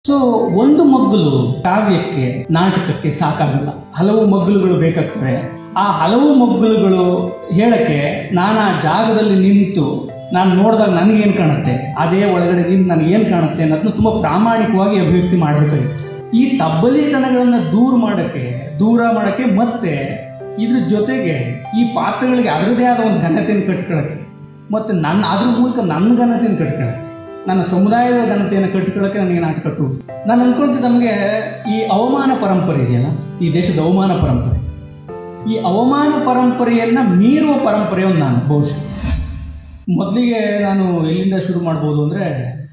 So ಒಂದು ಮಗ್ಗುಲು ಕಾವ್ಯಕ್ಕೆ ನಾಟಕಕ್ಕೆ ಸಾಕಾಗಲ್ಲ, ಹಲವು ಮಗ್ಗುಲುಗಳು ಬೇಕಾಗ್ತವೆ. ಆ ಹಲವು ಮಗ್ಗುಲುಗಳು ಹೇಳಕ್ಕೆ ನಾನು ಆ ಜಾಗದಲ್ಲಿ ನಿಂತು ನಾನು ನೋಡಿದಾಗ ನನಗೇನು ಕಾಣುತ್ತೆ, ಅದೇ ಒಳಗಡೆ ನಿಂತು ನನಗೇನು ಕಾಣುತ್ತೆ ಅನ್ನೋದನ್ನ ತುಂಬ ಪ್ರಾಮಾಣಿಕವಾಗಿ ಅಭಿವ್ಯಕ್ತಿ ಮಾಡಬೇಕಾಗಿತ್ತು. ಈ ತಬ್ಬಲಿತನಗಳನ್ನು ದೂರ ಮಾಡೋಕ್ಕೆ ಮತ್ತೆ ಇದ್ರ ಜೊತೆಗೆ ಈ ಪಾತ್ರಗಳಿಗೆ ಅದರದೇ ಆದ ಒಂದು ಘನತೆಯನ್ನು ಕಟ್ಕೊಳ್ಳೋಕ್ಕೆ ಮತ್ತು ಅದ್ರ ಮೂಲಕ ನನ್ನ ಘನತೆಯನ್ನು ಕಟ್ಕೊಳ್ಳೋಕ್ಕೆ, ನನ್ನ ಸಮುದಾಯದ ಘನತೆಯನ್ನು ಕಟ್ಟಿಕೊಳ್ಳೋಕ್ಕೆ ನನಗೆ ನಾಟಕ ಕಟ್ಟುವುದು. ನಾನು ಅಂದ್ಕೊಳ್ತಿದ್ದೆ, ನಮಗೆ ಈ ಅವಮಾನ ಪರಂಪರೆ ಇದೆಯಲ್ಲ, ಈ ದೇಶದ ಅವಮಾನ ಪರಂಪರೆ, ಈ ಅವಮಾನ ಪರಂಪರೆಯನ್ನು ಮೀರುವ ಪರಂಪರೆಯನ್ನು ನಾನು ಬಹುಶಃ ಮೊದಲಿಗೆ ನಾನು ಎಲ್ಲಿಂದ ಶುರು ಮಾಡ್ಬೋದು ಅಂದರೆ,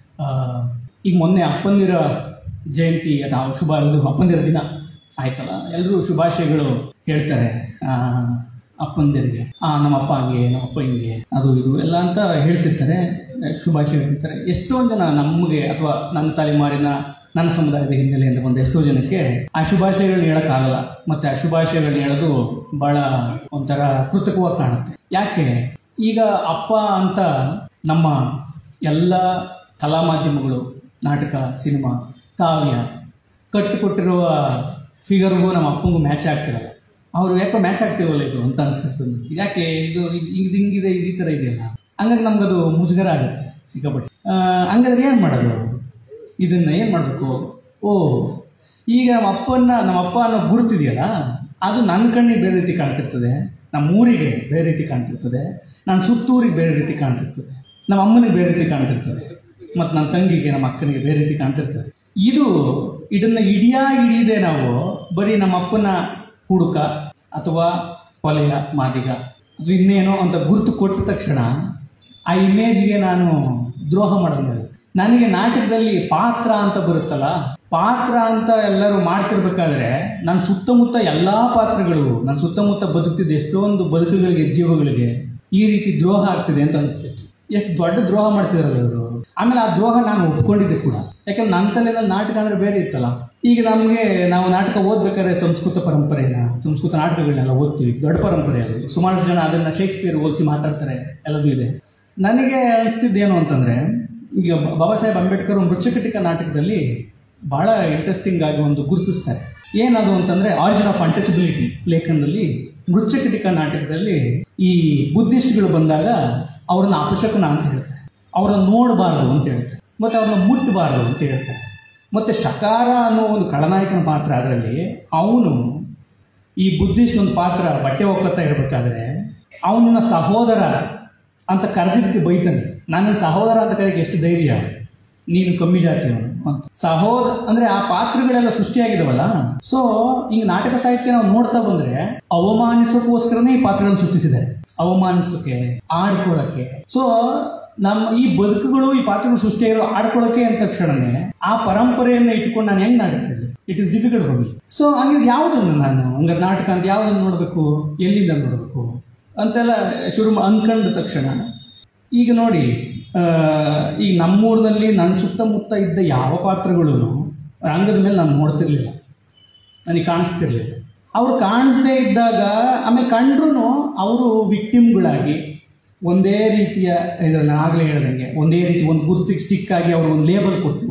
ಈಗ ಮೊನ್ನೆ ಅಪ್ಪಂದಿರ ಜಯಂತಿ ಅಥವಾ ಅಪ್ಪಂದಿರ ದಿನ ಆಯ್ತಲ್ಲ, ಎಲ್ಲರೂ ಶುಭಾಶಯಗಳು ಹೇಳ್ತಾರೆ ಅಪ್ಪಂದಿರಿಗೆ. ನಮ್ಮಪ್ಪ ಹಂಗೆ, ನಮ್ಮಪ್ಪ ಹಿಂಗೆ, ಅದು ಇದು ಎಲ್ಲ ಅಂತ ಹೇಳ್ತಿರ್ತಾರೆ, ಶುಭಾಶಯ ಹೇಳ್ತಾರೆ. ಎಷ್ಟೊಂದು ಜನ ನಮಗೆ ಅಥವಾ ನನ್ನ ತಲೆಮಾರಿನ ನನ್ನ ಸಮುದಾಯದ ಹಿನ್ನೆಲೆಯಿಂದ ಬಂದ ಎಷ್ಟೋ ಜನಕ್ಕೆ ಆ ಶುಭಾಶಯಗಳನ್ನ ಹೇಳೋಕ್ಕಾಗಲ್ಲ. ಮತ್ತು ಆ ಶುಭಾಶಯಗಳನ್ನ ಹೇಳೋದು ಭಾಳ ಒಂಥರ ಕೃತಕವಾಗಿ ಕಾಣುತ್ತೆ. ಯಾಕೆ? ಈಗ ಅಪ್ಪ ಅಂತ ನಮ್ಮ ಎಲ್ಲ ಕಲಾ ಮಾಧ್ಯಮಗಳು, ನಾಟಕ, ಸಿನಿಮಾ, ಕಾವ್ಯ ಕಟ್ಟಿಕೊಟ್ಟಿರುವ ಫಿಗರ್ಗೂ ನಮ್ಮ ಅಪ್ಪಂಗೂ ಮ್ಯಾಚ್ ಆಗ್ತಿರಲ್ಲ. ಅವರು ಯಾಕೋ ಮ್ಯಾಚ್ ಆಗ್ತಿರಲ್ಲ ಇದು ಅಂತ ಅನಿಸ್ತಿರ್ತದೆ. ಯಾಕೆ ಇದು ಹಿಂಗಿದೆ, ಈ ಥರ ಇದೆಯಲ್ಲ, ಹಂಗಾಗಿ ನಮ್ಗದು ಮುಜುಗರ ಆಗುತ್ತೆ ಸಿಕ್ಕಾಪಟ್ಟೆ. ಹಂಗಾದ್ರೆ ಏನು ಮಾಡೋದು, ಇದನ್ನು ಏನು ಮಾಡಬೇಕು? ಈಗ ನಮ್ಮ ಅಪ್ಪ ಅನ್ನೋ ಗುರುತಿದೆಯಲ್ಲ, ಅದು ನನ್ನ ಕಣ್ಣಿಗೆ ಬೇರೆ ರೀತಿ ಕಾಣ್ತಿರ್ತದೆ, ನಮ್ಮ ಊರಿಗೆ ಬೇರೆ ರೀತಿ ಕಾಣ್ತಿರ್ತದೆ, ನನ್ನ ಸುತ್ತೂರಿಗೆ ಬೇರೆ ರೀತಿ ಕಾಣ್ತಿರ್ತದೆ, ನಮ್ಮ ಅಮ್ಮನಿಗೆ ಬೇರೆ ರೀತಿ ಕಾಣ್ತಿರ್ತದೆ, ಮತ್ತು ನನ್ನ ತಂಗಿಗೆ, ನಮ್ಮ ಅಕ್ಕನಿಗೆ ಬೇರೆ ರೀತಿ ಕಾಣ್ತಿರ್ತದೆ. ಇದನ್ನು ಹಿಡಿಯದೆ ನಾವು ಬರೀ ನಮ್ಮ ಅಪ್ಪನ ಹುಡುಕ ಅಥವಾ ಕೊಲೆಯ ಮಾದಿಗ ಅದು ಇನ್ನೇನೋ ಅಂತ ಗುರುತು ಕೊಟ್ಟ ತಕ್ಷಣ ಆ ಇಮೇಜ್ಗೆ ನಾನು ದ್ರೋಹ ಮಾಡೋದು. ನನಗೆ ನಾಟಕದಲ್ಲಿ ಪಾತ್ರ ಅಂತ ಬರುತ್ತಲ್ಲ, ಪಾತ್ರ ಅಂತ ಎಲ್ಲರೂ ಮಾಡ್ತಿರ್ಬೇಕಾದ್ರೆ ನನ್ನ ಸುತ್ತಮುತ್ತ ಎಲ್ಲ ಪಾತ್ರಗಳು, ನನ್ನ ಸುತ್ತಮುತ್ತ ಬದುಕ್ತಿದ್ದ ಎಷ್ಟೊಂದು ಬದುಕುಗಳಿಗೆ, ಜೀವಗಳಿಗೆ ಈ ರೀತಿ ದ್ರೋಹ ಆಗ್ತಿದೆ ಅಂತ ಅನಿಸ್ತಿತ್ತು. ಎಷ್ಟು ದೊಡ್ಡ ದ್ರೋಹ ಮಾಡ್ತಿದ್ರಲ್ಲ ಅವರು. ಆಮೇಲೆ ಆ ದ್ರೋಹ ನಾನು ಒಪ್ಕೊಂಡಿದ್ದೆ ಕೂಡ, ಯಾಕಂದ್ರೆ ನನ್ನ ತಲೆಯಲ್ಲಿ ನಾಟಕ ಅಂದರೆ ಬೇರೆ ಇತ್ತಲ್ಲ. ಈಗ ನಾವು ನಾಟಕ ಓದ್ಬೇಕಾದ್ರೆ ಸಂಸ್ಕೃತ ನಾಟಕಗಳನ್ನೆಲ್ಲ ಓದ್ತೀವಿ, ದೊಡ್ಡ ಪರಂಪರೆ ಅದು. ಸುಮಾರು ಜನ ಅದನ್ನು ಶೇಕ್ಸ್ಪಿಯರ್ ಹೋಲಿಸಿ ಮಾತಾಡ್ತಾರೆ, ಎಲ್ಲದೂ ಇದೆ. ನನಗೆ ಅನಿಸ್ತಿದ್ದೇನು ಅಂತಂದರೆ, ಈಗ ಬಾಬಾ ಸಾಹೇಬ್ ಅಂಬೇಡ್ಕರ್ ಮೃಚ್ಛಕಟಿಕ ನಾಟಕದಲ್ಲಿ ಭಾಳ ಇಂಟ್ರೆಸ್ಟಿಂಗ್ ಆಗಿ ಒಂದು ಗುರುತಿಸ್ತಾರೆ. ಏನದು ಅಂತಂದರೆ, ಆರಿಜಿನ್ ಆಫ್ ಅನ್ಟಚಬಿಲಿಟಿ ಲೇಖನದಲ್ಲಿ ಮೃಚ್ಛಕಟಿಕ ನಾಟಕದಲ್ಲಿ ಈ ಬುದ್ಧಿಸ್ಟ್ಗಳು ಬಂದಾಗ ಅವ್ರನ್ನ ಅಪಶಕನ ಅಂತ ಹೇಳ್ತಾರೆ, ಅವ್ರನ್ನ ನೋಡಬಾರ್ದು ಅಂತ ಹೇಳ್ತಾರೆ, ಮತ್ತು ಅವ್ರನ್ನ ಮುಟ್ಟಬಾರ್ದು ಅಂತ ಹೇಳ್ತಾರೆ. ಮತ್ತು ಶಕಾರ ಅನ್ನೋ ಒಂದು ಖಳನಾಯಕನ ಪಾತ್ರ, ಅದರಲ್ಲಿ ಅವನು ಈ ಬುದ್ಧಿಸ್ಟ್ ಒಂದು ಪಾತ್ರ ಬಟ್ಟೆ ಒಕ್ಕತ್ತಾ ಇರಬೇಕಾದ್ರೆ ಅವನನ್ನ ಸಹೋದರ ಅಂತ ಕರೆದಿದ್ದಕ್ಕೆ ಬೈತಾನೆ. ನನ್ನ ಸಹೋದರ ಅಂತ ಕರೆಯೋಕ್ಕೆ ಎಷ್ಟು ಧೈರ್ಯ, ನೀನು ಕಮ್ಮಿ ಜಾತಿಯವನು ಅಂತ. ಸಹೋದರ ಅಂದರೆ ಆ ಪಾತ್ರಗಳೆಲ್ಲ ಸೃಷ್ಟಿಯಾಗಿದಾವಲ್ಲ. ಸೊ ಹಿಂಗೆ ನಾಟಕ ಸಾಹಿತ್ಯ ನಾವು ನೋಡ್ತಾ ಬಂದರೆ ಅವಮಾನಿಸೋಕ್ಕೋಸ್ಕರನೇ ಈ ಪಾತ್ರಗಳನ್ನು ಸೃಷ್ಟಿಸಿದ್ದಾರೆ, ಅವಮಾನಿಸೋಕೆ, ಆಡ್ಕೊಳ್ಳೋಕ್ಕೆ. ಸೊ ನಮ್ಮ ಈ ಬದುಕುಗಳು, ಈ ಪಾತ್ರಗಳು ಸೃಷ್ಟಿಯಾಗಿರೋ ಆಡ್ಕೊಳ್ಳೋಕೆ ಅಂದ ತಕ್ಷಣನೇ ಆ ಪರಂಪರೆಯನ್ನು ಇಟ್ಕೊಂಡು ನಾನು ಹೆಂಗೆ ನಾಟಕ ಮಾಡಿದೆ, it is difficult for me. So ಹಂಗೆ ಯಾವುದನ್ನು ನಾನು ಹಂಗಾರೆ ನಾಟಕ ಅಂತ ಯಾವುದನ್ನು ನೋಡಬೇಕು, ಎಲ್ಲಿಂದ ನೋಡಬೇಕು ಅಂತೆಲ್ಲ ಶುರು ಅಂದ್ಕೊಂಡ ತಕ್ಷಣ, ಈಗ ನೋಡಿ, ಈಗ ನಮ್ಮೂರಿನಲ್ಲಿ ನನ್ನ ಸುತ್ತಮುತ್ತ ಇದ್ದ ಯಾವ ಪಾತ್ರಗಳು ರಂಗದ ಮೇಲೆ ನಾನು ನೋಡ್ತಿರ್ಲಿಲ್ಲ, ನನಗೆ ಕಾಣಿಸ್ತಿರ್ಲಿಲ್ಲ. ಅವ್ರು ಕಾಣಿಸದೇ ಇದ್ದಾಗ, ಆಮೇಲೆ ಕಂಡ್ರೂ ಅವರು ವಿಕ್ಟಿಮ್ಗಳಾಗಿ ಒಂದೇ ರೀತಿಯ ಇದನ್ನು ಆಗಲೇ ಹೇಳ್ದಂಗೆ ಒಂದೇ ರೀತಿ ಒಂದು ಗುರುತಿಗೆ ಸ್ಟಿಕ್ ಆಗಿ ಅವರು ಒಂದು ಲೇಬಲ್ ಕೊಟ್ಟು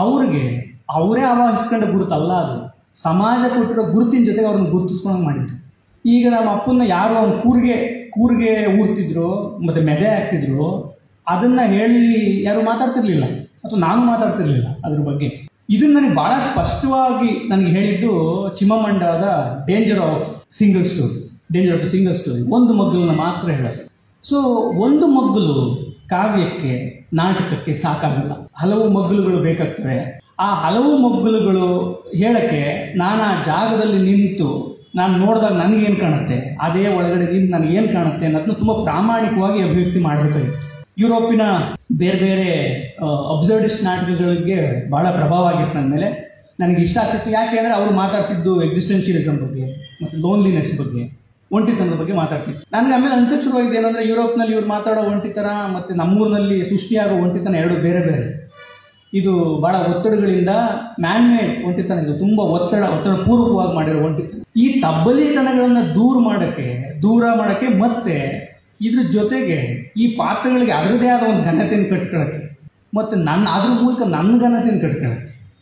ಅವರೇ ಆವಾಹಿಸ್ಕೊಂಡ ಗುರುತಲ್ಲ, ಅದು ಸಮಾಜ ಕೊಟ್ಟಿರೋ ಗುರುತಿನ ಜೊತೆಗೆ ಅವ್ರನ್ನ ಗುರುತಿಸ್ಕೊಂಡು ಮಾಡಿದ್ದು. ಈಗ ನಮ್ಮ ಅಪ್ಪನ್ನ ಯಾರು ಅವ್ನು ಕೂರ್ಗೆ ಊರ್ತಿದ್ರು ಮತ್ತು ಮೆದೆ ಹಾಕ್ತಿದ್ರು, ಅದನ್ನು ಹೇಳಿ ಯಾರು ಮಾತಾಡ್ತಿರ್ಲಿಲ್ಲ, ಅಥವಾ ನಾನು ಮಾತಾಡ್ತಿರ್ಲಿಲ್ಲ ಅದ್ರ ಬಗ್ಗೆ. ಇದನ್ನು ನನಗೆ ಭಾಳ ಸ್ಪಷ್ಟವಾಗಿ ನನಗೆ ಹೇಳಿದ್ದು ಚಿಮ್ಮಮಂಡದ ಡೇಂಜರ್ ಆಫ್ ಸಿಂಗಲ್ ಸ್ಟೋರಿ, ಒಂದು ಮಗ್ಗಲನ್ನ ಮಾತ್ರ ಹೇಳೋದು. ಸೊ ಒಂದು ಮಗ್ಗಲು ಕಾವ್ಯಕ್ಕೆ, ನಾಟಕಕ್ಕೆ ಸಾಕಾಗಲ್ಲ, ಹಲವು ಮಗ್ಗಲುಗಳು ಬೇಕಾಗ್ತವೆ. ಆ ಹಲವು ಮಗ್ಗಲುಗಳು ಹೇಳಕ್ಕೆ ನಾನು ಆ ಜಾಗದಲ್ಲಿ ನಿಂತು ನಾನು ನೋಡಿದಾಗ ನನಗೇನು ಕಾಣುತ್ತೆ, ಅದೇ ಒಳಗಡೆ ನಿಂತು ನನಗೇನು ಕಾಣುತ್ತೆ ಅನ್ನೋದನ್ನ ತುಂಬ ಪ್ರಾಮಾಣಿಕವಾಗಿ ಅಭಿವ್ಯಕ್ತಿ ಮಾಡಬೇಕಾಗಿತ್ತು. ಯುರೋಪಿನ ಬೇರೆ ಬೇರೆ ಅಬ್ಸರ್ಡಿಸ್ಟ್ ನಾಟಕಗಳಿಗೆ ಭಾಳ ಪ್ರಭಾವ ಆಗಿತ್ತು ನನ್ನ ಮೇಲೆ. ನನಗೆ ಇಷ್ಟ ಆಗ್ತಿತ್ತು. ಯಾಕೆ ಅಂದರೆ ಅವರು ಮಾತಾಡ್ತಿದ್ದು ಎಕ್ಸಿಸ್ಟೆನ್ಷಿಯಲಿಸಮ್ ಬಗ್ಗೆ ಮತ್ತು ಲೋನ್ಲಿನೆಸ್ ಬಗ್ಗೆ, ಒಂಟಿತನದ ಬಗ್ಗೆ ಮಾತಾಡ್ತಿತ್ತು. ನನಗೆ ಆಮೇಲೆ ಅನ್ಸಕ್ಕೆ ಶುರುವಾಗಿದೆ ಏನಂದರೆ, ಯುರೋಪ್ನಲ್ಲಿ ಇವ್ರು ಮಾತಾಡೋ ಒಂಟಿತನ ಮತ್ತು ನಮ್ಮೂರಿನಲ್ಲಿ ಸೃಷ್ಟಿಯಾಗೋ ಒಂಟಿತನ ಎರಡು ಬೇರೆ ಬೇರೆ. ಇದು ಭಾಳ ಒತ್ತಡಗಳಿಂದ ಮ್ಯಾನ್ಮೇಡ್ ಒಂಟಿತನ, ಇದು ತುಂಬ ಒತ್ತಡ ಪೂರ್ವಕವಾಗಿ ಮಾಡಿರೋ ಒಂಟಿತನ. ಈ ತಬ್ಬಲಿತನಗಳನ್ನು ದೂರ ಮಾಡೋಕ್ಕೆ ಮತ್ತೆ ಇದ್ರ ಜೊತೆಗೆ ಈ ಪಾತ್ರಗಳಿಗೆ ಅದರದೇ ಆದ ಒಂದು ಘನತೆಯನ್ನು ಕಟ್ಕೊಳ್ಳೋಕ್ಕೆ ಮತ್ತು ಅದ್ರ ಮೂಲಕ ನನ್ನ ಘನತೆಯನ್ನು ಕಟ್ಕೊಳ್ಳೋಕ್ಕೆ,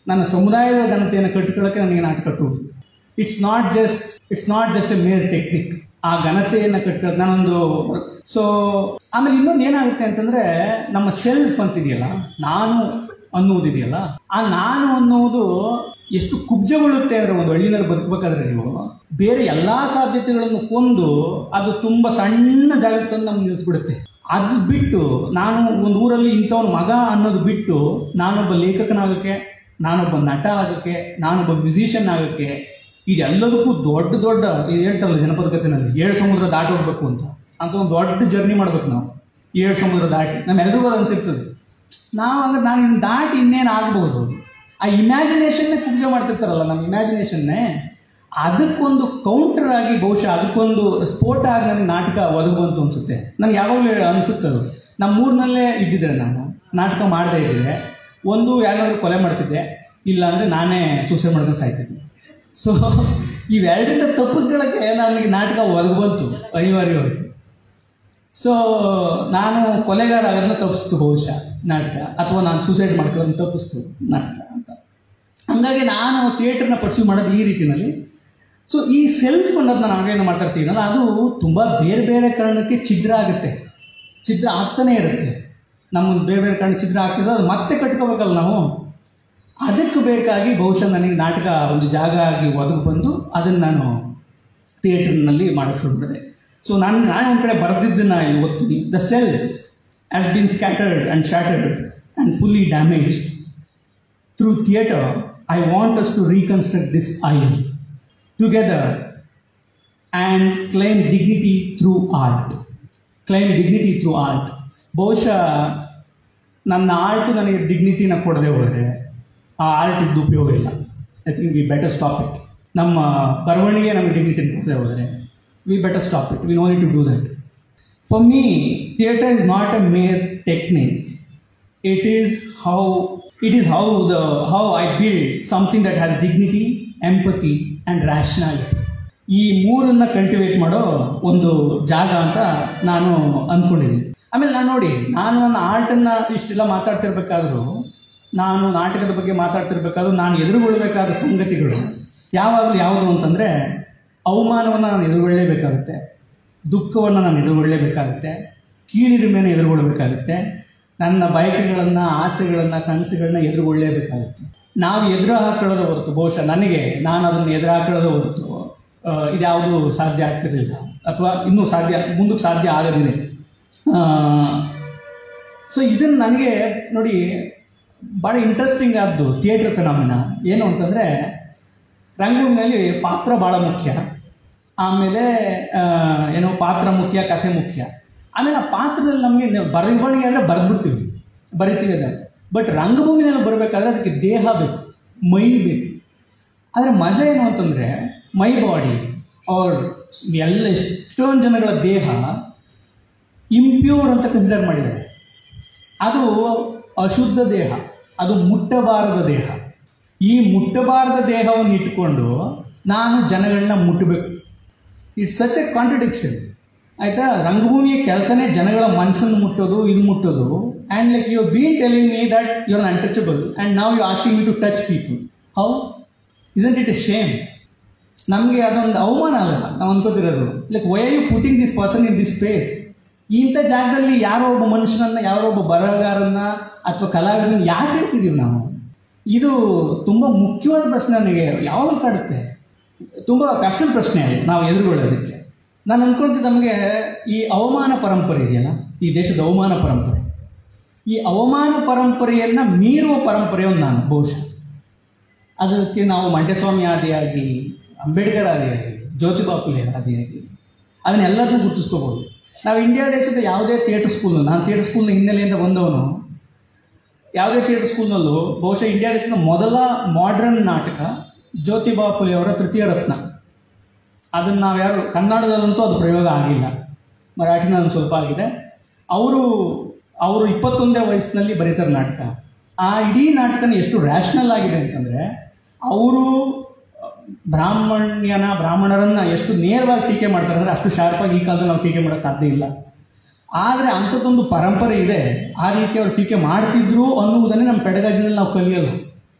ನನ್ನ ಸಮುದಾಯದ ಘನತೆಯನ್ನು ಕಟ್ಟಿಕೊಳ್ಳೋಕೆ ನನಗೆ ನಾಟಕ ಕಟ್ಟುವುದು. It's not just a mere technique. ಆ ಘನತೆಯನ್ನು ಕಟ್ಕೊಳ್ಳೋದು ನಾನೊಂದು. ಸೊ ಆಮೇಲೆ ಇನ್ನೊಂದು ಏನಾಗುತ್ತೆ ಅಂತಂದ್ರೆ, ನಮ್ಮ ಸೆಲ್ಫ್ ಅಂತಿದೆಯಲ್ಲ, ನಾನು ಅನ್ನುವುದಿದೆಯಲ್ಲ, ಆ ನಾನು ಅನ್ನುವುದು ಎಷ್ಟು ಕುಬ್ಜಗೊಳ್ಳುತ್ತೆ ಅಂದರೆ, ಒಂದು ಹಳ್ಳಿನಲ್ಲಿ ಬದುಕಬೇಕಾದ್ರೆ ನೀವು ಬೇರೆ ಎಲ್ಲಾ ಸಾಧ್ಯತೆಗಳನ್ನು ಕೊಂದು ಅದು ತುಂಬಾ ಸಣ್ಣ ಜಾಗಕ್ಕೆ ತಂದು ನಮ್ಗೆ ನಿಲ್ಲಿಸ್ಬಿಡುತ್ತೆ. ಅದು ಬಿಟ್ಟು ನಾನು ಒಂದು ಊರಲ್ಲಿ ಇಂಥವ್ನ ಮಗ ಅನ್ನೋದು ಬಿಟ್ಟು ನಾನೊಬ್ಬ ಲೇಖಕನಾಗಕ್ಕೆ, ನಾನೊಬ್ಬ ನಟ ಆಗೋಕ್ಕೆ, ನಾನೊಬ್ಬ ಮ್ಯೂಸಿಷಿಯನ್ ಆಗೋಕ್ಕೆ, ಇದೆಲ್ಲದಕ್ಕೂ ದೊಡ್ಡ ಇದು ಹೇಳ್ತಾರಲ್ಲ ಜನಪದ ಕಥೆನಲ್ಲಿ 7 ಸಮುದ್ರ ದಾಟಿ ಹೋಗ್ಬೇಕು ಅಂತ ಒಂದು ದೊಡ್ಡ ಜರ್ನಿ ಮಾಡ್ಬೇಕು ನಾವು. 7 ಸಮುದ್ರ ದಾಟಿ ನಮ್ಮೆಲ್ಲರಿಗೂ ಅನಿಸಿರ್ತದೆ. ನಾನು ಇನ್ನು ದಾಟಿ ಇನ್ನೇನು ಆಗ್ಬೋದು. ಆ ಇಮ್ಯಾಜಿನೇಷನ್ನೇ ಕುಬ್ಜ ಮಾಡ್ತಿರ್ತಾರಲ್ಲ, ನಮ್ಮ ಇಮ್ಯಾಜಿನೇಷನ್ನೇ, ಅದಕ್ಕೊಂದು ಕೌಂಟರ್ ಆಗಿ ಬಹುಶಃ ಅದಕ್ಕೊಂದು ಸ್ಫೋಟ ಆಗಿ ನನಗೆ ನಾಟಕ ಒದಗು ಬಂತು ಅನಿಸುತ್ತೆ. ನನಗೆ ಯಾವಾಗಲೂ ಅನಿಸುತ್ತೆ ಅದು. ನಮ್ಮೂರಿನಲ್ಲೇ ಇದ್ದಿದ್ದೆ, ನಾನು ನಾಟಕ ಮಾಡದೇ ಇದ್ದರೆ ಒಂದು ಯಾರಾದ್ರೂ ಕೊಲೆ ಮಾಡ್ತಿದ್ದೆ, ಇಲ್ಲ ಅಂದರೆ ನಾನೇ ಸೂಸೈಡ್ ಮಾಡ್ಕೊಂಡು ಸಾಯ್ತಿದ್ದೆ. ಸೊ ಇವೆರಡರಿಂದ ತಪ್ಪಿಸ್ಕೊಳ್ಳೋಕ್ಕೆ ನನಗೆ ನಾಟಕ ಒದಗು ಬಂತು ಅನಿವಾರ್ಯವಾಗಿ. ಸೊ ನಾನು ಕೊಲೆಗಾರ ಆಗೋದನ್ನ ತಪ್ಪಿಸ್ತು ಬಹುಶಃ ನಾಟಕ, ಅಥವಾ ನಾನು ಸೂಸೈಡ್ ಮಾಡ್ಕೊಳ್ಳೋದನ್ನ ತಪ್ಪಿಸ್ತು ನಾಟಕ ಅಂತ. ಹಂಗಾಗಿ ನಾನು ಥಿಯೇಟರ್ನ ಪರ್ಸ್ಯೂ ಮಾಡೋದು ಈ ರೀತಿಯಲ್ಲಿ. ಸೊ ಈ ಸೆಲ್ಫ್ ಅನ್ನೋದನ್ನ ನಾವೇನು ಮಾತಾಡ್ತೀವಲ್ಲ, ಅದು ತುಂಬ ಬೇರೆ ಬೇರೆ ಕಾರಣಕ್ಕೆ ಛಿದ್ರ ಆಗುತ್ತೆ, ಛಿದ್ರ ಆಗ್ತಾನೆ ಇರುತ್ತೆ. ನಮ್ಮ ಬೇರೆ ಬೇರೆ ಕಾರಣ ಛಿದ್ರ ಆಗ್ತಿದ್ರೆ ಅದು ಮತ್ತೆ ಕಟ್ಕೋಬೇಕಲ್ಲ ನಾವು. ಅದಕ್ಕೆ ಬೇಕಾಗಿ ಬಹುಶಃ ನನಗೆ ನಾಟಕ ಒಂದು ಜಾಗ ಆಗಿ ಒದಗಿ ಬಂದು ಅದನ್ನು ನಾನು ಥಿಯೇಟರ್ನಲ್ಲಿ ಮಾಡೋಕ್ಕೆ ಶುರು ಮಾಡಿದೆ. ಸೊ ನಾನು ಒಂದು ಕಡೆ ಬರೆದಿದ್ದನ್ನು ಇಲ್ಲಿ ಓದ್ತೀನಿ. The self has been scattered and shattered and fully damaged. Through theatre I want us to reconstruct this I together and claim dignity through art. ಬಹುಶಃ ನನ್ನ ಆರ್ಟ್ ನನಗೆ ಡಿಗ್ನಿಟಿನ ಕೊಡದೆ ಹೋದರೆ ಆ ಆರ್ಟ್ ಇದ್ದು ಉಪಯೋಗ ಇಲ್ಲ. I think we better stop it. ನಮ್ಮ ಬರವಣಿಗೆ ನಮಗೆ ಡಿಗ್ನಿಟಿನ ಕೊಡದೆ ಹೋದರೆ we better stop it. We no need to do that. For me, theatre is not a mere technique. It is how I build something that has dignity, empathy and rationality. ಈ ಮೂರನ್ನ cultivate ಮಾಡೋ ಒಂದು ಜಾಗ ಅಂತ ನಾನು ಅಂದ್ಕೊಂಡಿದ್ದೀನಿ. ಆಮೇಲೆ ನಾನು ನನ್ನ ಆರ್ಟನ್ನು ಇಷ್ಟೆಲ್ಲ ಮಾತಾಡ್ತಿರ್ಬೇಕಾದ್ರೂ, ನಾನು ನಾಟಕದ ಬಗ್ಗೆ ಮಾತಾಡ್ತಿರ್ಬೇಕಾದ್ರೂ ನಾನು ಎದುರುಗೊಳ್ಳಬೇಕಾದ ಸಂಗತಿಗಳು ಯಾವಾಗಲೂ ಯಾವುದು ಅಂತಂದರೆ, ಅವಮಾನವನ್ನು ನಾನು ಎದುರುಗೊಳ್ಳಲೇಬೇಕಾಗುತ್ತೆ, ದುಃಖವನ್ನು ನಾನು ಎದುರುಗೊಳ್ಳಲೇಬೇಕಾಗುತ್ತೆ, ಕೀಳಿರಿಮೆಯನ್ನು ಎದುರುಗೊಳ್ಳಬೇಕಾಗುತ್ತೆ, ನನ್ನ ಬಯಕೆಗಳನ್ನು, ಆಸೆಗಳನ್ನು, ಕನಸುಗಳನ್ನ ಎದುರುಗೊಳ್ಳಲೇಬೇಕಾಗುತ್ತೆ. ನಾವು ಎದುರು ಹಾಕೊಳ್ಳೋದು ಹೊರತು, ಬಹುಶಃ ನಾನು ಅದನ್ನು ಎದುರು ಹಾಕೊಳ್ಳೋದು ಹೊರತು ಇದ್ಯಾವುದು ಸಾಧ್ಯ ಆಗ್ತಿರಲಿಲ್ಲ, ಅಥವಾ ಇನ್ನೂ ಮುಂದಕ್ಕೆ ಸಾಧ್ಯ ಆಗೋದಿದೆ. ಸೊ ಇದನ್ನು ನನಗೆ ನೋಡಿ ಭಾಳ ಇಂಟ್ರೆಸ್ಟಿಂಗ್ ಆದ್ದು ಥಿಯೇಟರ್ ಫೆನಾಮಿನಾ ಏನು ಅಂತಂದರೆ, ರಂಗಭೂಮಿನಲ್ಲಿ ಪಾತ್ರ ಭಾಳ ಮುಖ್ಯ, ಆಮೇಲೆ ಪಾತ್ರ ಮುಖ್ಯ, ಕಥೆ ಮುಖ್ಯ. ಆಮೇಲೆ ಆ ಪಾತ್ರದಲ್ಲಿ ನಮಗೆ ಬರವಣಿಗೆ ಅಂದರೆ ಬರಿತೀವಿ ಅದನ್ನು. ಬಟ್ ರಂಗಭೂಮಿನಲ್ಲಿ ಬರಬೇಕಾದ್ರೆ ಅದಕ್ಕೆ ದೇಹ ಬೇಕು, ಮೈ ಬೇಕು. ಆದರೆ ಮಜಾ ಏನು ಅಂತಂದರೆ, ಮೈ ಬಾಡಿ ಎಷ್ಟೊಂದು ಜನಗಳ ದೇಹ ಇಂಪ್ಯೂರ್ ಅಂತ ಕನ್ಸಿಡರ್ ಮಾಡಿದ್ದಾರೆ. ಅದು ಅಶುದ್ಧ ದೇಹ, ಅದು ಮುಟ್ಟಬಾರದ ದೇಹ. ಈ ಮುಟ್ಟಬಾರದ ದೇಹವನ್ನು ಇಟ್ಕೊಂಡು ನಾನು ಜನಗಳನ್ನ ಮುಟ್ಟಬೇಕು. ಇಟ್ಸ್ ಸಚ್ ಎ ಕಾಂಟ್ರಡಿಕ್ಷನ್, ಆಯಿತಾ? ರಂಗಭೂಮಿಯ ಕೆಲಸನೇ ಜನಗಳ ಮನಸ್ಸನ್ನು ಮುಟ್ಟೋದು, ಇದು ಮುಟ್ಟೋದು. And like you been telling me that you are untouchable and now you asking me to touch people. How isn't it a shame? ನಮಗೆ ಅದೊಂದು ಅವಮಾನ ಅಲ್ಲ ನಾವು ಅನ್ಕೋತಿರೋದು. Like why are you putting this person in this space? ಇಂಥ ಜಾಗದಲ್ಲಿ ಯಾರೋ ಒಬ್ಬ ಮನುಷ್ಯನನ್ನು, ಯಾರೋ ಒಬ್ಬ ಬರಹಗಾರನ್ನ ಅಥವಾ ಕಲಾವಿದರನ್ನ ಯಾಕೆ ಹೇಳ್ತಿದ್ದೀವಿ ನಾವು? ಇದು ತುಂಬ ಮುಖ್ಯವಾದ ಪ್ರಶ್ನೆ, ನನಗೆ ಯಾವಾಗಲೂ ಕಾಡುತ್ತೆ. ತುಂಬ ಕಷ್ಟದ ಪ್ರಶ್ನೆ ನಾವು ಎದುರುಗೊಳ್ಳೋದಕ್ಕೆ. ನಾನು ಅಂದ್ಕೊಳ್ತಿದ್ದೆ, ನಮಗೆ ಈ ಅವಮಾನ ಪರಂಪರೆ ಇದೆಯಲ್ಲ, ಈ ದೇಶದ ಅವಮಾನ ಪರಂಪರೆ, ಈ ಅವಮಾನ ಪರಂಪರೆಯನ್ನು ಮೀರುವ ಪರಂಪರೆಯನ್ನು ನಾನು ಬಹುಶಃ ಅದಕ್ಕೆ ನಾವು ಮಂಡ್ಯಸ್ವಾಮಿ ಆದಿಯಾಗಿ, ಅಂಬೇಡ್ಕರ್ ಆದಿಯಾಗಿ, ಜ್ಯೋತಿಬಾ ಫುಲೆ ಆದಿಯಾಗಿ ಅದನ್ನೆಲ್ಲರನ್ನೂ ಗುರುತಿಸ್ಕೋಬೋದು. ನಾವು ಇಂಡಿಯಾ ದೇಶದ ಯಾವುದೇ ಥಿಯೇಟರ್ ಸ್ಕೂಲ್ನ, ನಾನು ಥಿಯೇಟರ್ ಸ್ಕೂಲ್ನ ಹಿನ್ನೆಲೆಯಿಂದ ಬಂದವನು, ಯಾವುದೇ ಥಿಯೇಟರ್ ಸ್ಕೂಲ್ನಲ್ಲೂ ಬಹುಶಃ ಇಂಡಿಯಾ ದೇಶದ ಮೊದಲ ಮಾಡರ್ನ್ ನಾಟಕ ಜ್ಯೋತಿಬಾ ಫುಲೆ ಅವರ ತೃತೀಯ ರತ್ನ. ಅದನ್ನು ನಾವು ಯಾರು ಕನ್ನಡದಲ್ಲಂತೂ ಅದು ಪ್ರಯೋಗ ಆಗಿಲ್ಲ, ಮರಾಠಿನ ಒಂದು ಸ್ವಲ್ಪ ಆಗಿದೆ. ಅವರು 21ನೇ ವಯಸ್ಸಿನಲ್ಲಿ ಬರೀತಾರೆ ನಾಟಕ. ಆ ಇಡೀ ನಾಟಕನ ಎಷ್ಟು ರ್ಯಾಷನಲ್ ಆಗಿದೆ ಅಂತಂದರೆ, ಅವರು ಬ್ರಾಹ್ಮಣರನ್ನು ಎಷ್ಟು ನೇರವಾಗಿ ಟೀಕೆ ಮಾಡ್ತಾರೆ ಅಂದರೆ ಅಷ್ಟು ಶಾರ್ಪಾಗಿ ಈ ಕಾಲದಲ್ಲಿ ನಾವು ಟೀಕೆ ಮಾಡೋಕ್ಕೆ ಸಾಧ್ಯ ಇಲ್ಲ. ಆದರೆ ಅಂಥದ್ದೊಂದು ಪರಂಪರೆ ಇದೆ, ಆ ರೀತಿ ಅವರು ಟೀಕೆ ಮಾಡ್ತಿದ್ರು ಅನ್ನುವುದನ್ನೇ ನಮ್ಮ ಪೆಡಗಾಜಿನಲ್ಲಿ ನಾವು ಕಲಿಯಲ್ಲ.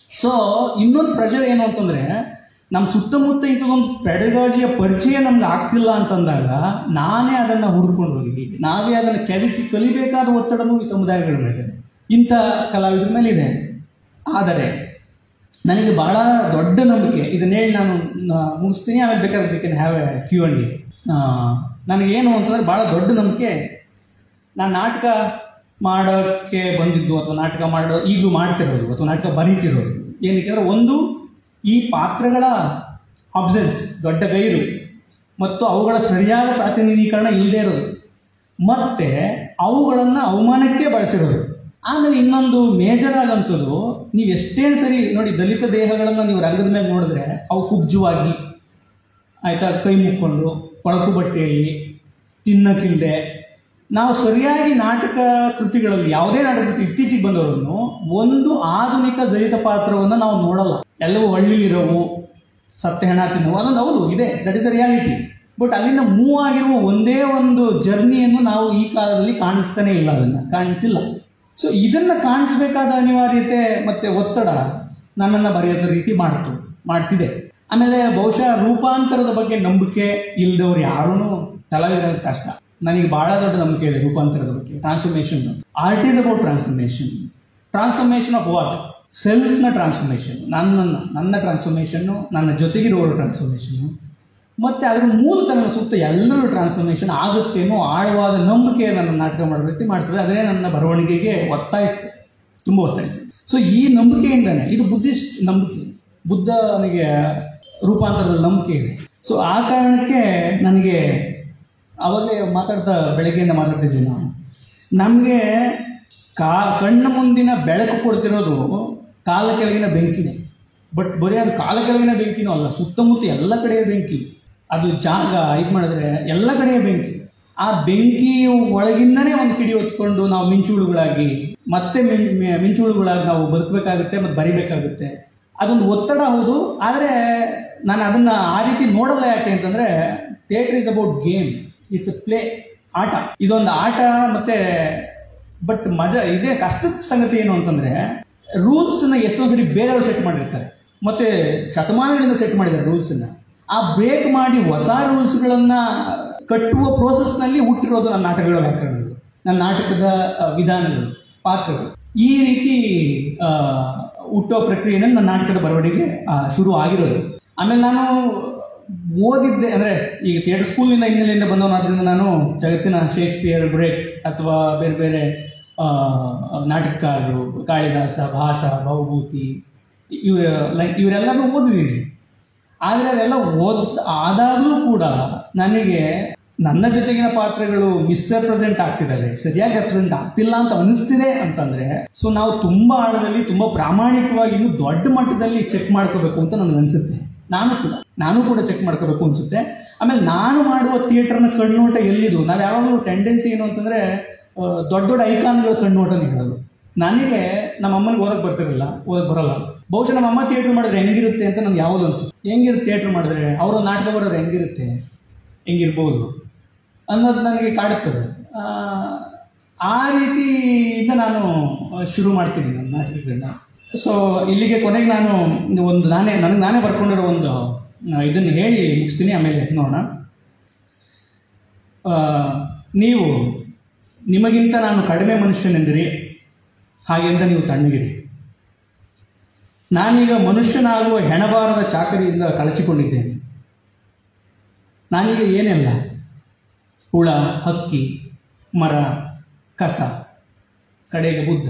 ಸೊ ಇನ್ನೊಂದು ಪ್ರೆಷರ್ ಏನು ಅಂತಂದ್ರೆ, ನಮ್ಮ ಸುತ್ತಮುತ್ತ ಇಂಥದ್ದೊಂದು ಪೆಡಗಾಜಿಯ ಪರಿಚಯ ನಮ್ಗೆ ಆಗ್ತಿಲ್ಲ ಅಂತಂದಾಗ ನಾನೇ ಅದನ್ನು ಹುಡ್ಕೊಂಡು ಹೋಗಿ ನಾವೇ ಅದನ್ನು ಕಲಿಬೇಕಾದ ಒತ್ತಡನೂ ಈ ಸಮುದಾಯಗಳ ಮೇಲೆ, ಇಂಥ ಕಲಾವಿದರ ಮೇಲೆ ಇದೆ. ಆದರೆ ನನಗೆ ಬಹಳ ದೊಡ್ಡ ನಂಬಿಕೆ, ಇದನ್ನ ಹೇಳಿ ನಾನು ಮುಗಿಸ್ತೀನಿ, ಆಮೇಲೆ ಬೇಕಾದ್ರೆ we can have A Q&A. ನನಗೇನು ಅಂತಂದ್ರೆ ಬಹಳ ದೊಡ್ಡ ನಂಬಿಕೆ, ನಾನು ನಾಟಕ ಮಾಡೋಕ್ಕೆ ಬಂದಿದ್ದು ಅಥವಾ ನಾಟಕ ಈಗಲೂ ಮಾಡ್ತಿರೋದು ಅಥವಾ ನಾಟಕ ಬರೀತಿರೋದು ಏನಕ್ಕೆ ಅಂದರೆ, ಒಂದು ಈ ಪಾತ್ರಗಳ ಅಬ್ಸೆನ್ಸ್, ದೊಡ್ಡ ಗೈರು ಮತ್ತು ಅವುಗಳ ಸರಿಯಾದ ಪ್ರಾತಿನಿಧೀಕರಣ ಇಲ್ಲದೆ ಇರೋದು, ಮತ್ತೆ ಅವುಗಳನ್ನು ಅವಮಾನಕ್ಕೆ ಬಳಸಿರೋದು. ಆಮೇಲೆ ಇನ್ನೊಂದು ಮೇಜರ್ ಆಗಿ ಅನ್ಸೋದು, ನೀವು ಎಷ್ಟೇ ಸರಿ ನೋಡಿ, ದಲಿತ ದೇಹಗಳನ್ನು ನೀವು ರಂಗದ ಮೇಲೆ ನೋಡಿದ್ರೆ ಅವು ಕುಬ್ಜವಾಗಿ ಆಯ್ತಾ, ಕೈ ಮುಕ್ಕೊಂಡು ಕೊಳಕು ಬಟ್ಟೆಯಲ್ಲಿ ತಿನ್ನಕ್ಕಿಲ್ಲದೆ, ನಾವು ಸರಿಯಾಗಿ ನಾಟಕ ಕೃತಿಗಳಲ್ಲಿ ಯಾವುದೇ ನಾಟಕ ಕೃತಿ ಇತ್ತೀಚೆಗೆ ಬಂದವರನ್ನು ಒಂದು ಆಧುನಿಕ ದಲಿತ ಪಾತ್ರವನ್ನು ನಾವು ನೋಡಲ್ಲ. ಎಲ್ಲವೂ ಹಳ್ಳಿಲಿರೋವು, ಸತ್ಯ ಹೆಣ ತಿನ್ನುವು, ಅದೊಂದು ಹೌದು ಇದೆ, that is the reality. But ಅಲ್ಲಿಂದ ಮೂವ್ ಆಗಿರುವ ಒಂದೇ ಒಂದು ಜರ್ನಿಯನ್ನು ನಾವು ಈ ಕಾಲದಲ್ಲಿ ಕಾಣಿಸ್ತಾನೆ ಇಲ್ಲ, ಕಾಣಿಸಿಲ್ಲ. ಸೊ ಇದನ್ನು ಕಾಣಿಸ್ಬೇಕಾದ ಅನಿವಾರ್ಯತೆ ಮತ್ತು ಒತ್ತಡ ನನ್ನನ್ನು ಬರೆಯೋದ್ರ ರೀತಿ ಮಾಡ್ತಿದೆ. ಆಮೇಲೆ ಬಹುಶಃ ರೂಪಾಂತರದ ಬಗ್ಗೆ ನಂಬಿಕೆ ಇಲ್ಲದವ್ರು ಯಾರೂ ತಲೆಗಿರೋದು ಕಷ್ಟ. ನನಗೆ ಬಹಳ ದೊಡ್ಡ ನಂಬಿಕೆ ಇದೆ ರೂಪಾಂತರದ ಬಗ್ಗೆ. Transformation, art is about transformation of what? ಸೆಲ್ಫ್ನ ಟ್ರಾನ್ಸ್ಫಾರ್ಮೇಷನ್, ನನ್ನ ಟ್ರಾನ್ಸ್ಫಾರ್ಮೇಷನ್ನು, ನನ್ನ ಜೊತೆಗಿರೋರ ಟ್ರಾನ್ಸ್ಫಾರ್ಮೇಷನ್ನು, ಮತ್ತು ಅದರ ಮೂಲಕ ನನ್ನ ಸುತ್ತ ಎಲ್ಲರೂ ಟ್ರಾನ್ಸ್ಫಾರ್ಮೇಷನ್ ಆಗುತ್ತೆ ಅನ್ನೋ ಆಳವಾದ ನಂಬಿಕೆ ನನ್ನ ನಾಟಕ ಮಾಡೋ ವ್ಯಕ್ತಿ ಮಾಡ್ತದೆ. ಅದೇ ನನ್ನ ಬರವಣಿಗೆಗೆ ತುಂಬ ಒತ್ತಾಯಿಸ್ತದೆ. ಸೊ ಈ ನಂಬಿಕೆಯಿಂದಾನೆ, ಇದು ಬುದ್ಧಿಸ್ಟ್ ನಂಬಿಕೆ, ಬುದ್ಧನಿಗೆ ರೂಪಾಂತರದ ನಂಬಿಕೆ ಇದೆ. ಸೊ ಆ ಕಾರಣಕ್ಕೆ ನನಗೆ ಅವಾಗಲೇ ಬೆಳಗ್ಗೆಯಿಂದ ಮಾತಾಡ್ತಿದ್ವಿ ನಾವು, ನಮಗೆ ಕಣ್ಣ ಮುಂದಿನ ಬೆಳಕು ಕೊಡ್ತಿರೋದು ಕಾಲ ಕೆಳಗಿನ ಬೆಂಕಿನೇ. ಬಟ್ ಬರೀ ಅದು ಕಾಲ ಕೆಳಗಿನ ಬೆಂಕಿನೂ ಅಲ್ಲ, ಸುತ್ತಮುತ್ತ ಎಲ್ಲ ಕಡೆಯ ಬೆಂಕಿ. ಅದು ಜಾಗ ಇದು ಮಾಡಿದ್ರೆ ಎಲ್ಲ ಕಡೆಯ ಬೆಂಕಿ. ಆ ಬೆಂಕಿ ಒಳಗಿಂದನೇ ಒಂದು ಕಿಡಿ ಹೊತ್ಕೊಂಡು ನಾವು ಮಿಂಚುಳುಗಳಾಗಿ ನಾವು ಬದುಕಬೇಕಾಗುತ್ತೆ ಮತ್ತು ಬರಿಬೇಕಾಗುತ್ತೆ. ಅದೊಂದು ಒತ್ತಡ ಹೌದು. ಆದರೆ ನಾನು ಅದನ್ನು ಆ ರೀತಿ ನೋಡಲ್ಲ. ಯಾಕೆ ಅಂತಂದರೆ, theatre is about game, it's a play, ಆಟ. ಇದೊಂದು ಆಟ. ಮತ್ತೆ ಬಟ್ ಮಜಾ ಇದೆ. ಕಷ್ಟದ ಸಂಗತಿ ಏನು ಅಂತಂದರೆ, ರೂಲ್ಸನ್ನ ಎಷ್ಟೊಂದ್ಸರಿ ಬೇರೆಯವರು ಸೆಟ್ ಮಾಡಿರ್ತಾರೆ, ಮತ್ತೆ ಶತಮಾನಗಳಿಂದ ಸೆಟ್ ಮಾಡಿದ್ದಾರೆ ರೂಲ್ಸನ್ನ. ಆ ಬ್ರೇಕ್ ಮಾಡಿ ಹೊಸ ರೂಲ್ಸ್ಗಳನ್ನು ಕಟ್ಟುವ ಪ್ರೋಸೆಸ್ನಲ್ಲಿ ಹುಟ್ಟಿರೋದು ನನ್ನ ನಾಟಕಗಳ ವ್ಯಾಕರಣಗಳು, ನನ್ನ ನಾಟಕದ ವಿಧಾನಗಳು, ಪಾತ್ರಗಳು. ಈ ರೀತಿ ಹುಟ್ಟೋ ಪ್ರಕ್ರಿಯೆಯನ್ನು ನನ್ನ ನಾಟಕದ ಬರವಣಿಗೆ ಶುರು ಆಗಿರೋದು. ಆಮೇಲೆ ನಾನು ಓದಿದ್ದೆ ಅಂದರೆ, ಈಗ ಥಿಯೇಟರ್ ಸ್ಕೂಲಿಂದ ಹಿನ್ನೆಲೆಯಿಂದ ಬಂದವನಾದ್ರಿಂದ ನಾನು ಜಗತ್ತಿನ ಶೇಕ್ಸ್ಪಿಯರ್, ಬ್ರೇಕ್ ಅಥವಾ ಬೇರೆ ಬೇರೆ ನಾಟಕಕಾರರು, ಕಾಳಿದಾಸ, ಭಾಸ, ಭವಭೂತಿ, ಇವರೆಲ್ಲರೂ ಓದಿದ್ದೀನಿ. ಆದರೆ ಅದೆಲ್ಲ ಆದಾಗಲೂ ಕೂಡ ನನಗೆ ನನ್ನ ಜೊತೆಗಿನ ಪಾತ್ರಗಳು ಮಿಸ್ರೆಪ್ರೆಸೆಂಟ್ ಆಗ್ತಿದ್ದಾರೆ, ಸರಿಯಾಗಿ ರೆಪ್ರೆಸೆಂಟ್ ಆಗ್ತಿಲ್ಲ ಅಂತ ಅನಿಸ್ತಿದೆ ಅಂತಂದರೆ, ಸೊ ನಾವು ತುಂಬ ಆಳದಲ್ಲಿ, ತುಂಬ ಪ್ರಾಮಾಣಿಕವಾಗಿ ಇನ್ನೂ ದೊಡ್ಡ ಮಟ್ಟದಲ್ಲಿ ಚೆಕ್ ಮಾಡ್ಕೋಬೇಕು ಅಂತ ನನಗೆ ಅನಿಸುತ್ತೆ. ನಾನು ಕೂಡ ಚೆಕ್ ಮಾಡ್ಕೋಬೇಕು ಅನಿಸುತ್ತೆ. ಆಮೇಲೆ ನಾನು ಮಾಡುವ ಥಿಯೇಟರ್ನ ಕಣ್ಣೋಟ ಎಲ್ಲಿದು? ನಾವು ಯಾವಾಗಲೂ ಟೆಂಡೆನ್ಸಿ ಏನು ಅಂತಂದರೆ, ದೊಡ್ಡ ದೊಡ್ಡ ಐಕಾನ್ಗಳ ಕಣ್ಣೋಟನ ಹೇಳೋದು. ನನಗೆ ನಮ್ಮ ಅಮ್ಮನಿಗೆ ಓದಕ್ಕೆ ಬರಲ್ಲ. ಬಹುಶಃ ನಮ್ಮ ಅಮ್ಮ ಥಿಯೇಟ್ರ್ ಮಾಡಿದ್ರೆ ಹೆಂಗಿರುತ್ತೆ ಅಂತ ನನಗೆ ಯಾವುದು ಅನಿಸುತ್ತೆ. ಹೆಂಗಿರುತ್ತೆ ಥಿಯೇಟ್ರ್ ಮಾಡಿದ್ರೆ, ಅವರು ನಾಟಕ ಬರೋರು ಹೆಂಗಿರ್ಬೋದು ಅನ್ನೋದು ನನಗೆ ಕಾಡುತ್ತದೆ. ಆ ರೀತಿಯಿಂದ ನಾನು ಶುರು ಮಾಡ್ತೀನಿ ನನ್ನ ನಾಟಕಗಳನ್ನ. ಸೊ ಇಲ್ಲಿಗೆ ಕೊನೆಗೆ ನಾನು ನಾನೇ ಬರ್ಕೊಂಡಿರೋ ಒಂದು ಇದನ್ನು ಹೇಳಿ ಮುಗಿಸ್ತೀನಿ, ಆಮೇಲೆ ನೋಡೋಣ. ನೀವು ನಿಮಗಿಂತ ನಾನು ಕಡಿಮೆ ಮನುಷ್ಯನೆಂದಿರಿ, ಹಾಗೆಂದ ನೀವು ತಣ್ಣಗಿರಿ. ನಾನೀಗ ಮನುಷ್ಯನಾಗುವ ಹೆಣಬಾರದ ಚಾಕರಿಯಿಂದ ಕಳಚಿಕೊಂಡಿದ್ದೇನೆ. ನಾನೀಗ ಏನೆಲ್ಲ ಹುಳ, ಹಕ್ಕಿ, ಮರ, ಕಸ, ಕಡೆಗೆ ಬುದ್ಧ,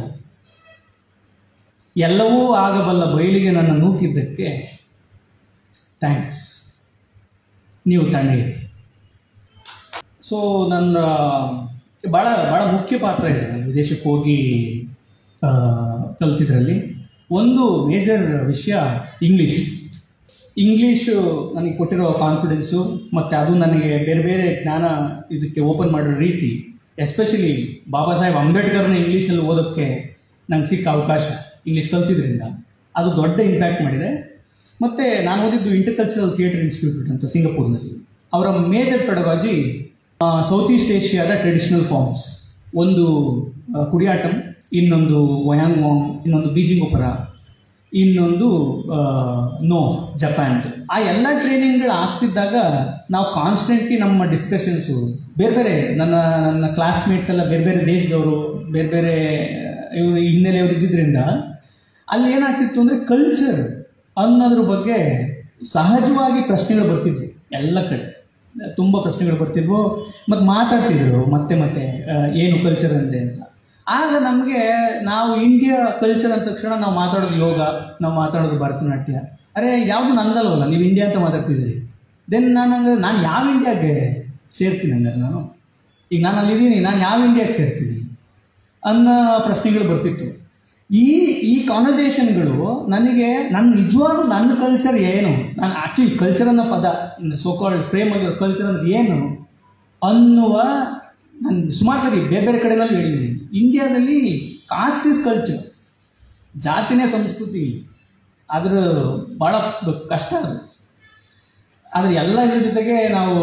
ಎಲ್ಲವೂ ಆಗಬಲ್ಲ ಬಯಲಿಗೆ ನನ್ನ ನೂಕಿದ್ದಕ್ಕೆ ಥ್ಯಾಂಕ್ಸ್. ನೀವು ತಣ್ಣಗಿರಿ. ಸೊ ನನ್ನ ಭಾಳ ಮುಖ್ಯ ಪಾತ್ರ ಇದೆ ನಾನು ವಿದೇಶಕ್ಕೆ ಹೋಗಿ ಕಲ್ತಿದ್ರಲ್ಲಿ. ಒಂದು ಮೇಜರ್ ವಿಷಯ ಇಂಗ್ಲೀಷು ನನಗೆ ಕೊಟ್ಟಿರೋ ಕಾನ್ಫಿಡೆನ್ಸು, ಮತ್ತು ಅದು ನನಗೆ ಬೇರೆ ಬೇರೆ ಜ್ಞಾನ ಇದಕ್ಕೆ ಓಪನ್ ಮಾಡಿರೋ ರೀತಿ, ಎಸ್ಪೆಷಲಿ ಬಾಬಾ ಸಾಹೇಬ್ ಅಂಬೇಡ್ಕರ್ನ ಇಂಗ್ಲೀಷಲ್ಲಿ ಓದೋಕ್ಕೆ ನಂಗೆ ಸಿಕ್ಕ ಅವಕಾಶ ಇಂಗ್ಲೀಷ್ ಕಲ್ತಿದ್ರಿಂದ ಅದು ದೊಡ್ಡ ಇಂಪ್ಯಾಕ್ಟ್ ಮಾಡಿದೆ. ಮತ್ತು ನಾನು ಓದಿದ್ದು ಇಂಟರ್ಕಲ್ಚರಲ್ ಥಿಯೇಟರ್ ಇನ್ಸ್ಟಿಟ್ಯೂಟ್ ಅಂತ ಸಿಂಗಪೂರ್ನಲ್ಲಿ. ಅವರ ಮೇಜರ್ ಪೆಡಗಾಜಿ ಸೌತ್ ಈಸ್ಟ್ ಏಷ್ಯಾದ ಟ್ರೆಡಿಷನಲ್ ಫಾರ್ಮ್ಸ್. ಒಂದು ಕುಡಿಯಾಟಂ, ಇನ್ನೊಂದು ವಯಾಂಗ್ ವಾಂಗ್, ಇನ್ನೊಂದು ಬೀಜಿಂಗ್ ಒಪರಾ, ಇನ್ನೊಂದು ನೋ ಜಪಾನ್ದು. ಆ ಎಲ್ಲ ಟ್ರೈನಿಂಗ್ಗಳು ಆಗ್ತಿದ್ದಾಗ ನಾವು ಕಾನ್ಸ್ಟೆಂಟ್ಲಿ ನಮ್ಮ ಡಿಸ್ಕಷನ್ಸು ಬೇರೆ ಬೇರೆ ನನ್ನ ಕ್ಲಾಸ್ಮೇಟ್ಸ್ ಎಲ್ಲ ಬೇರೆ ಬೇರೆ ದೇಶದವರು, ಬೇರೆ ಬೇರೆ ಇವರು ಹಿನ್ನೆಲೆಯವರು ಇದ್ದಿದ್ದರಿಂದ ಅಲ್ಲಿ ಏನಾಗ್ತಿತ್ತು ಅಂದರೆ ಕಲ್ಚರ್ ಅನ್ನೋದ್ರ ಬಗ್ಗೆ ಸಹಜವಾಗಿ ಪ್ರಶ್ನೆಗಳು ಬರ್ತಿದ್ವು. ಎಲ್ಲ ಕಡೆ ತುಂಬ ಪ್ರಶ್ನೆಗಳು ಬರ್ತಿದ್ವು ಮತ್ತು ಮಾತಾಡ್ತಿದ್ರು ಮತ್ತೆ ಮತ್ತೆ ಏನು ಕಲ್ಚರ್ ಅಂದರೆ ಅಂತ. ಆಗ ನಮಗೆ ನಾವು ಇಂಡಿಯಾ ಕಲ್ಚರ್ ಅಂದ ತಕ್ಷಣ ನಾವು ಮಾತಾಡೋದು ಯೋಗ, ನಾವು ಮಾತಾಡೋದು ಭರತನಾಟ್ಯ. ಅರೆ ಯಾವುದು ನಂದಲ್ವಲ್ಲ, ನೀವು ಇಂಡಿಯಾ ಅಂತ ಮಾತಾಡ್ತಿದ್ದೀರಿ. ದೆನ್ ನಾನು ಯಾವ ಇಂಡಿಯಾಗೆ ಸೇರ್ತೀನಿ ಅಂದರೆ ಈಗ ನಾನು ಅಲ್ಲಿದ್ದೀನಿ, ನಾನು ಯಾವ ಇಂಡಿಯಾಗೆ ಸೇರ್ತೀನಿ ಅನ್ನೋ ಪ್ರಶ್ನೆಗಳು ಬರ್ತಿತ್ತು. ಈ ಕಾನ್ವರ್ಸೇಷನ್ಗಳು ನನಗೆ ನಿಜವಾಗ್ಲೂ ನನ್ನ ಕಲ್ಚರ್ ಏನು, ನಾನು ಆ್ಯಕ್ಚುಲಿ ಕಲ್ಚರ್ ಅನ್ನೋ ಪದ ಸೋಕಾಲ್ಡ್ ಫ್ರೇಮ್ ಆಗಿರೋ ಕಲ್ಚರ್ ಅಂದ್ರೆ ಏನು ಅನ್ನುವ ನಾನು ಸುಮಾರು ಸರಿ ಬೇರೆ ಬೇರೆ ಕಡೆಗಳಲ್ಲಿ ಹೇಳಿದ್ದೀನಿ. ಇಂಡಿಯಾದಲ್ಲಿ ಕಾಸ್ಟ್ ಇಸ್ ಕಲ್ಚರ್, ಜಾತಿನೇ ಸಂಸ್ಕೃತಿ, ಅದ್ರ ಭಾಳ ಕಷ್ಟ ಅದು. ಆದರೆ ಎಲ್ಲ ಇದ್ರ ಜೊತೆಗೆ ನಾವು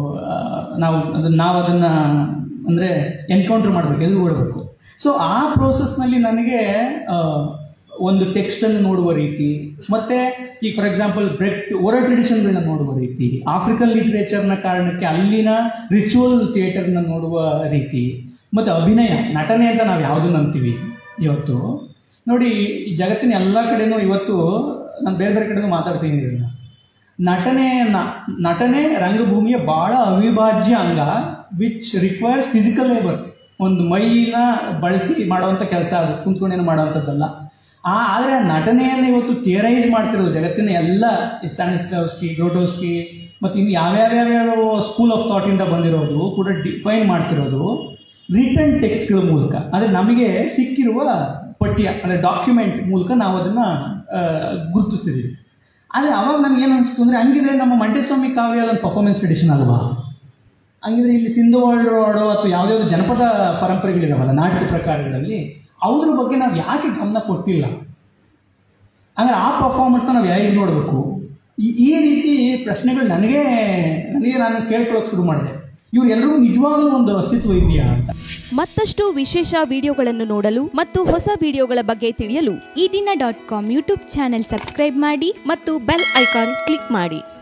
ಅದನ್ನು ಅಂದರೆ ಎನ್ಕೌಂಟರ್ ಮಾಡಬೇಕು, ಎದುರುಗೊಳ್ಬೇಕು. ಸೊ ಆ ಪ್ರೋಸೆಸ್ನಲ್ಲಿ ನನಗೆ ಒಂದು ಟೆಕ್ಸ್ಟನ್ನು ನೋಡುವ ರೀತಿ, ಮತ್ತು ಈಗ ಫಾರ್ ಎಕ್ಸಾಂಪಲ್ ಓರಲ್ ಟ್ರೆಡಿಷನ್ಗಳನ್ನ ನೋಡುವ ರೀತಿ, ಆಫ್ರಿಕನ್ ಲಿಟ್ರೇಚರ್ನ ಕಾರಣಕ್ಕೆ ಅಲ್ಲಿನ ರಿಚುವಲ್ ಥಿಯೇಟರ್ನ ನೋಡುವ ರೀತಿ, ಮತ್ತು ಅಭಿನಯ, ನಟನೆ ಅಂತ ನಾವು ಯಾವುದನ್ನು ಅಂತೀವಿ ಇವತ್ತು ನೋಡಿ. ಈ ಜಗತ್ತಿನ ಎಲ್ಲ ಕಡೆನೂ ಇವತ್ತು ನಾನು ಬೇರೆ ಬೇರೆ ಕಡೆನೂ ಮಾತಾಡ್ತೀನಿ ಇದನ್ನು. ನಟನೆ ರಂಗಭೂಮಿಯ ಭಾಳ ಅವಿಭಾಜ್ಯ ಅಂಗ, ವಿಚ್ ರಿಕ್ವೈರ್ಸ್ ಫಿಸಿಕಲ್ ಲೇಬರ್. ಒಂದು ಮೈನ ಬಳಸಿ ಮಾಡೋವಂಥ ಕೆಲಸ, ಅದು ಕುಂತ್ಕೊಂಡೇನು ಮಾಡೋವಂಥದ್ದಲ್ಲ. ಆದರೆ ಆ ನಟನೆಯನ್ನು ಇವತ್ತು ಥಿಯರೈಸ್ ಮಾಡ್ತಿರೋದು ಜಗತ್ತಿನ ಎಲ್ಲ ಸ್ಟಾನಿಸ್ಲಾವ್ಸ್ಕಿ, ಗ್ರೋಟೋವ್ಸ್ಕಿ ಮತ್ತು ಇನ್ನು ಯಾವ್ಯಾವ ಸ್ಕೂಲ್ ಆಫ್ ಥಾಟಿಂದ ಬಂದಿರೋದು ಕೂಡ ಡಿಫೈನ್ ಮಾಡ್ತಿರೋದು ರಿಟರ್ನ್ ಟೆಕ್ಸ್ಟ್ಗಳ ಮೂಲಕ. ಅಂದರೆ ನಮಗೆ ಸಿಕ್ಕಿರುವ ಪಠ್ಯ ಅಂದರೆ ಡಾಕ್ಯುಮೆಂಟ್ ಮೂಲಕ ನಾವು ಅದನ್ನು ಗುರುತಿಸ್ತಿದ್ದೀವಿ. ಆದರೆ ಅವಾಗ ನಮ್ಗೆ ಏನು ಅನಿಸ್ತು ಅಂದರೆ, ಹಂಗಿದ್ರೆ ನಮ್ಮ ಮಂಟೇಸ್ವಾಮಿ ಕಾವ್ಯ ಒಂದು ಪರ್ಫಾರ್ಮೆನ್ಸ್ ಟ್ರೆಡಿಷನ್ ಅಲ್ವಾ, ಹಂಗಿದ್ರೆ ಇಲ್ಲಿ ಸಿಂಧುವಾಡೋ ಅಥವಾ ಯಾವುದ್ಯಾವುದು ಜನಪದ ಪರಂಪರೆಗಳಿದಾವಲ್ಲ ನಾಟಕ ಪ್ರಕಾರಗಳಲ್ಲಿ, ಅವ್ರ ಬಗ್ಗೆ ನಾವು ಯಾಕೆ ಗಮನ ಕೊಟ್ಟಿಲ್ಲ, ಅಂದರೆ ಆ ಪರ್ಫಾರ್ಮೆನ್ಸ್ನ ನಾವು ಹೇಗೆ ನೋಡಬೇಕು, ಈ ರೀತಿ ಪ್ರಶ್ನೆಗಳು ನನಗೆ ನಾನು ಕೇಳ್ಕೊಳ್ಳೋಕೆ ಶುರು ಮಾಡಿದೆ. ಇವರೆಲ್ಲರಿಗೂ ನಿಜವಾಗ್ಲೂ ಒಂದು ಅಸ್ತಿತ್ವ ಇದೆಯಾ ಅಂತ. ಮತ್ತಷ್ಟು ವಿಶೇಷ ವಿಡಿಯೋಗಳನ್ನು ನೋಡಲು ಮತ್ತು ಹೊಸ ವಿಡಿಯೋಗಳ ಬಗ್ಗೆ ತಿಳಿಯಲು EDina.com ಯೂಟ್ಯೂಬ್ ಚಾನೆಲ್ ಸಬ್ಸ್ಕ್ರೈಬ್ ಮಾಡಿ ಮತ್ತು ಬೆಲ್ ಐಕಾನ್ ಕ್ಲಿಕ್ ಮಾಡಿ.